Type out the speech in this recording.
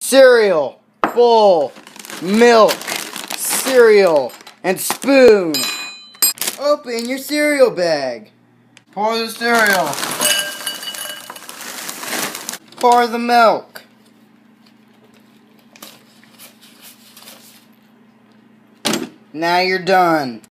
cereal, bowl, milk, cereal, and spoon. Open your cereal bag. Pour the cereal. Pour the milk. Now you're done.